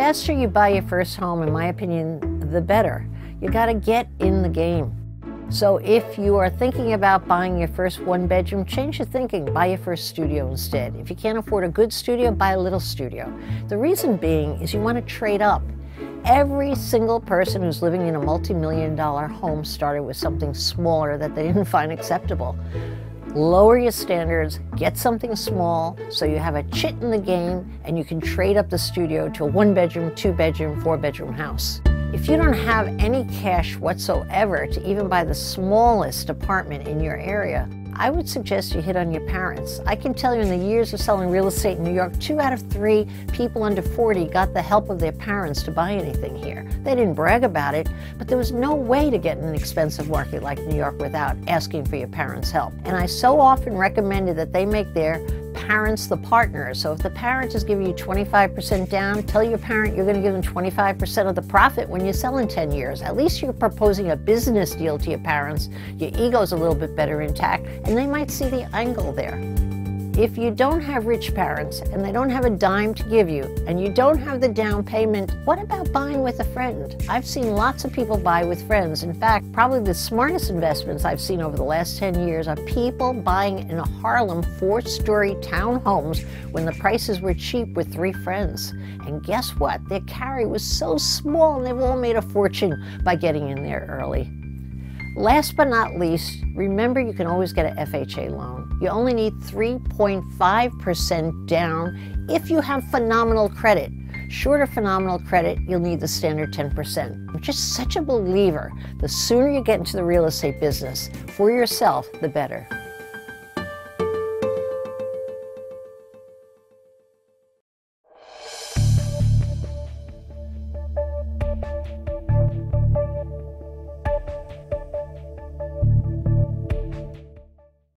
faster you buy your first home, in my opinion, the better. You gotta get in the game. So if you are thinking about buying your first one-bedroom, change your thinking. Buy your first studio instead. If you can't afford a good studio, buy a little studio. The reason being is you want to trade up. Every single person who's living in a multi-million-dollar home started with something smaller that they didn't find acceptable. Lower your standards, get something small so you have a chit in the game and you can trade up the studio to a one-bedroom, two-bedroom, four-bedroom house. If you don't have any cash whatsoever to even buy the smallest apartment in your area, I would suggest you hit on your parents. I can tell you in the years of selling real estate in New York, 2 out of 3 people under 40 got the help of their parents to buy anything here. They didn't brag about it, but there was no way to get in an expensive market like New York without asking for your parents' help. And I so often recommended that they make their parents the partners. So if the parent is giving you 25% down, tell your parent you're going to give them 25% of the profit when you sell in 10 years. At least you're proposing a business deal to your parents. Your ego's a little bit better intact, and they might see the angle there. If you don't have rich parents and they don't have a dime to give you and you don't have the down payment, what about buying with a friend? I've seen lots of people buy with friends. In fact, probably the smartest investments I've seen over the last 10 years are people buying in Harlem 4-story townhomes when the prices were cheap with 3 friends. And guess what? Their carry was so small and they've all made a fortune by getting in there early. Last but not least, remember you can always get an FHA loan. You only need 3.5% down if you have phenomenal credit. Short of phenomenal credit, you'll need the standard 10%. I'm just such a believer. The sooner you get into the real estate business for yourself, the better.